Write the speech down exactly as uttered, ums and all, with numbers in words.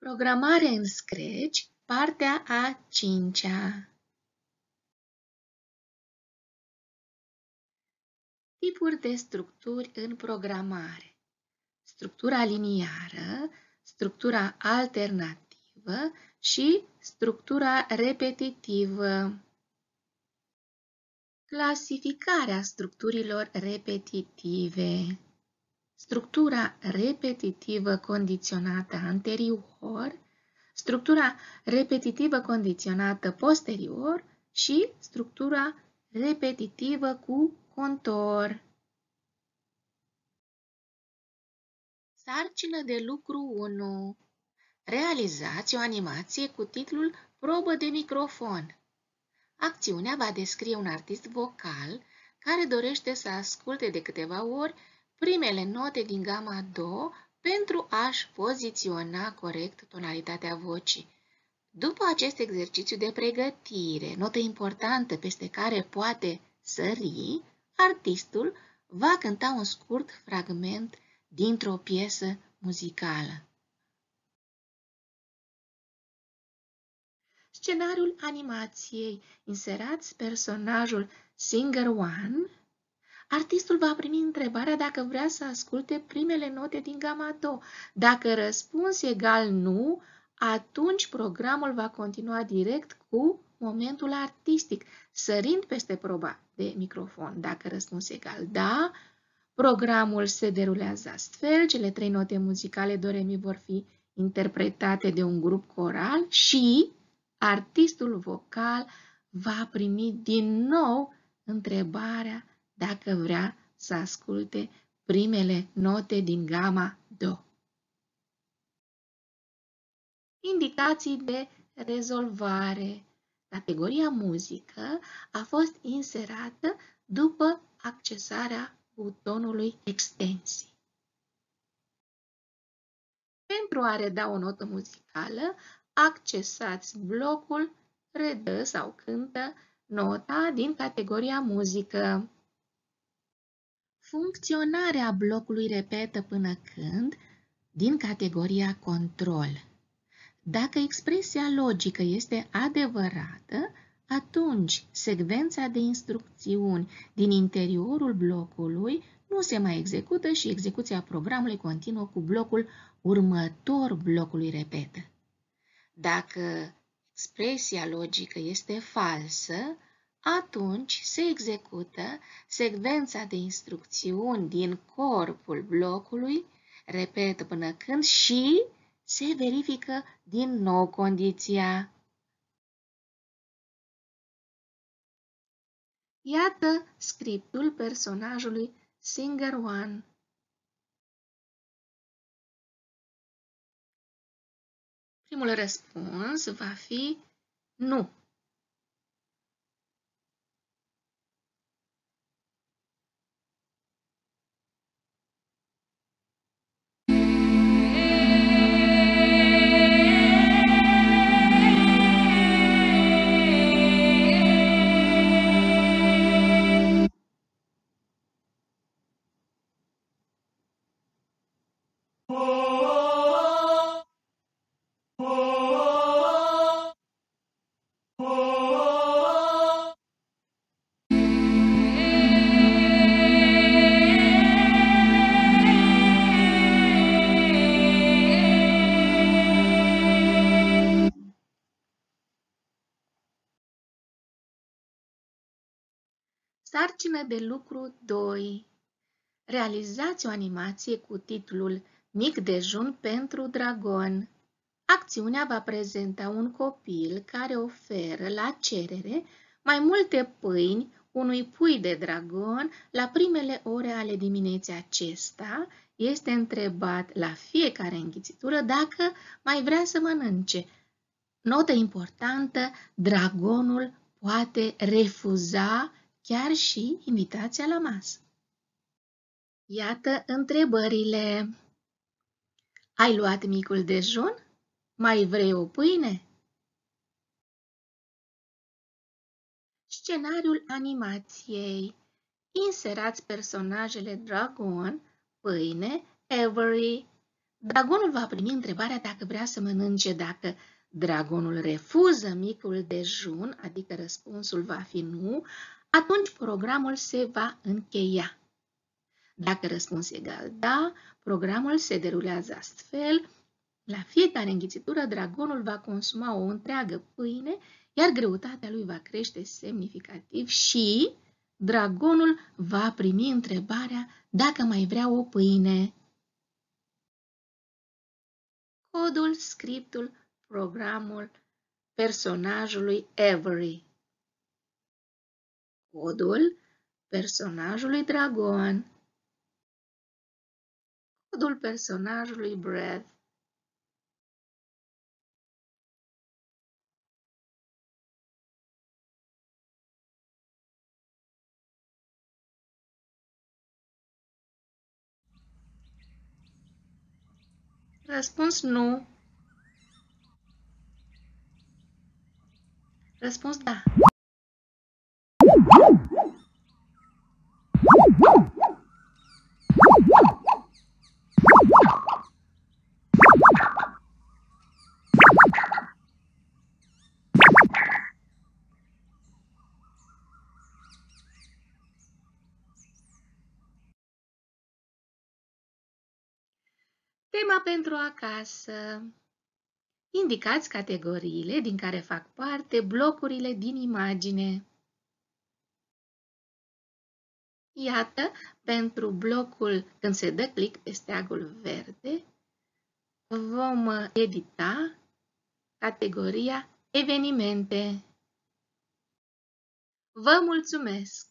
Programare în Scratch, partea a cincea. Tipuri de structuri în programare. Structura liniară, structura alternativă și structura repetitivă. Clasificarea structurilor repetitive. Structura repetitivă condiționată anterior, structura repetitivă condiționată posterior și structura repetitivă cu contor. Sarcină de lucru unu. Realizați o animație cu titlul Probă de microfon. Acțiunea va descrie un artist vocal care dorește să asculte de câteva ori primele note din gama do pentru a-și poziționa corect tonalitatea vocii. După acest exercițiu de pregătire, notă importantă peste care poate sări, artistul va cânta un scurt fragment dintr-o piesă muzicală. Scenariul animației. Inserați personajul Singer unu. Artistul va primi întrebarea dacă vrea să asculte primele note din gama do. Dacă răspuns egal nu, atunci programul va continua direct cu momentul artistic, sărind peste proba de microfon. Dacă răspuns egal da, programul se derulează astfel. Cele trei note muzicale do, re, mi vor fi interpretate de un grup coral și artistul vocal va primi din nou întrebarea dacă vrea să asculte primele note din gama do. Indicații de rezolvare. Categoria muzică a fost inserată după accesarea butonului extensii. Pentru a reda o notă muzicală, accesați blocul redă sau cântă nota din categoria muzică. Funcționarea blocului repetă până când din categoria control. Dacă expresia logică este adevărată, atunci secvența de instrucțiuni din interiorul blocului nu se mai execută și execuția programului continuă cu blocul următor blocului repetă. Dacă expresia logică este falsă, atunci se execută secvența de instrucțiuni din corpul blocului, repetă până când și se verifică din nou condiția. Iată scriptul personajului Singer unu. Primul răspuns va fi nu. Sarcină de lucru doi. Realizați o animație cu titlul Mic dejun pentru dragon. Acțiunea va prezenta un copil care oferă la cerere mai multe pâini unui pui de dragon la primele ore ale dimineții. Acesta este întrebat la fiecare înghițitură dacă mai vrea să mănânce. Notă importantă, dragonul poate refuza chiar și invitația la masă. Iată întrebările. Ai luat micul dejun? Mai vrei o pâine? Scenariul animației. Inserați personajele dragon, pâine, Avery. Dragonul va primi întrebarea dacă vrea să mănânce. Dacă dragonul refuză micul dejun, adică răspunsul va fi nu, atunci programul se va încheia. Dacă răspuns egal da, programul se derulează astfel. La fiecare înghițitură, dragonul va consuma o întreagă pâine, iar greutatea lui va crește semnificativ și dragonul va primi întrebarea dacă mai vrea o pâine. Codul, scriptul, programul personajului Avery. Codul personajului Dragon. Codul personajului Breath. Răspuns nu. Răspuns da. Tema pentru acasă. Indicați categoriile din care fac parte blocurile din imagine. Iată, pentru blocul când se dă click pe steagul verde, vom edita categoria evenimente. Vă mulțumesc!